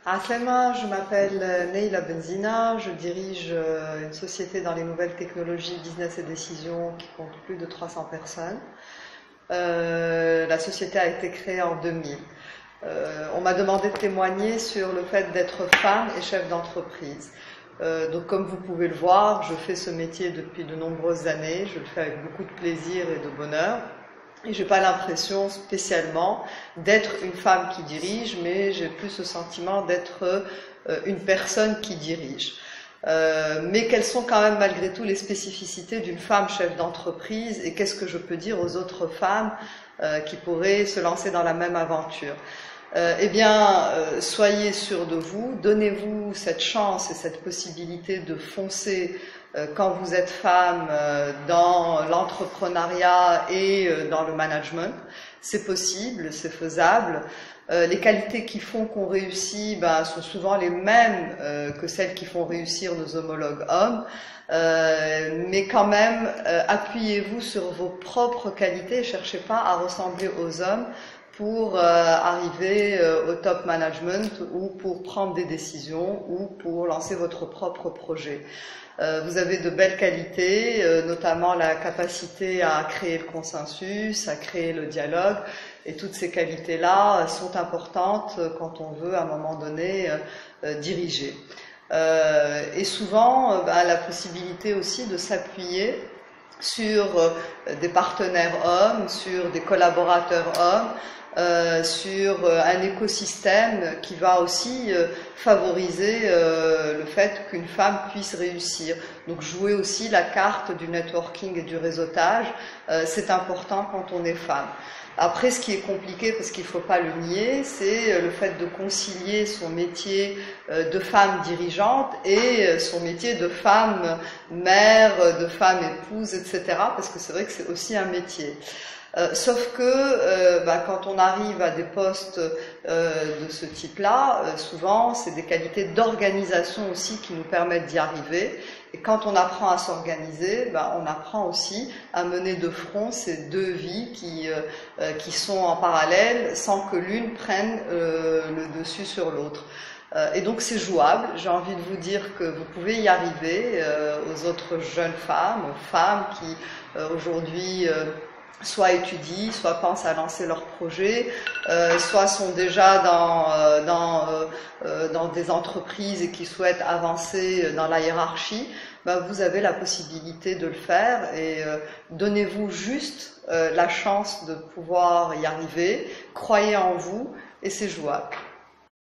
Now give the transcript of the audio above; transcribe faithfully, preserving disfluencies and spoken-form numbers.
Aslema, je m'appelle Neila Benzina, je dirige une société dans les nouvelles technologies, business et décisions qui compte plus de trois cents personnes. Euh, la société a été créée en deux mille. Euh, on m'a demandé de témoigner sur le fait d'être femme et chef d'entreprise. Euh, donc comme vous pouvez le voir, je fais ce métier depuis de nombreuses années, je le fais avec beaucoup de plaisir et de bonheur. Et j'ai pas l'impression spécialement d'être une femme qui dirige, mais j'ai plus le sentiment d'être euh, une personne qui dirige. Euh, mais quelles sont quand même malgré tout les spécificités d'une femme chef d'entreprise et qu'est-ce que je peux dire aux autres femmes euh, qui pourraient se lancer dans la même aventure? Euh, eh bien, euh, soyez sûrs de vous, donnez-vous cette chance et cette possibilité de foncer euh, quand vous êtes femme euh, dans l'entrepreneuriat et euh, dans le management. C'est possible, c'est faisable. Euh, les qualités qui font qu'on réussit ben, sont souvent les mêmes euh, que celles qui font réussir nos homologues hommes. Euh, mais quand même, euh, appuyez-vous sur vos propres qualités, cherchez pas à ressembler aux hommes pour euh, arriver euh, au top management ou pour prendre des décisions ou pour lancer votre propre projet. Euh, vous avez de belles qualités, euh, notamment la capacité à créer le consensus, à créer le dialogue, et toutes ces qualités-là sont importantes quand on veut à un moment donné euh, euh, diriger. Euh, et souvent, euh, bah, la possibilité aussi de s'appuyer sur euh, des partenaires hommes, sur des collaborateurs hommes, Euh, sur euh, un écosystème qui va aussi euh, favoriser euh, le fait qu'une femme puisse réussir. Donc jouer aussi la carte du networking et du réseautage, euh, c'est important quand on est femme. Après, ce qui est compliqué, parce qu'il ne faut pas le nier, c'est le fait de concilier son métier de femme dirigeante et son métier de femme mère, de femme épouse, et cetera. Parce que c'est vrai que c'est aussi un métier. Euh, sauf que euh, bah, quand on arrive à des postes euh, de ce type-là, euh, souvent c'est des qualités d'organisation aussi qui nous permettent d'y arriver. Et quand on apprend à s'organiser, bah, on apprend aussi à mener de front ces deux vies qui, euh, qui sont en parallèle sans que l'une prenne euh, le dessus sur l'autre. Euh, et donc c'est jouable. J'ai envie de vous dire que vous pouvez y arriver euh, aux autres jeunes femmes, aux femmes qui euh, aujourd'hui euh, soit étudient, soit pensent à lancer leur projet, euh, soit sont déjà dans, euh, dans, euh, dans des entreprises et qui souhaitent avancer dans la hiérarchie, ben vous avez la possibilité de le faire et euh, donnez-vous juste euh, la chance de pouvoir y arriver, croyez en vous et c'est jouable.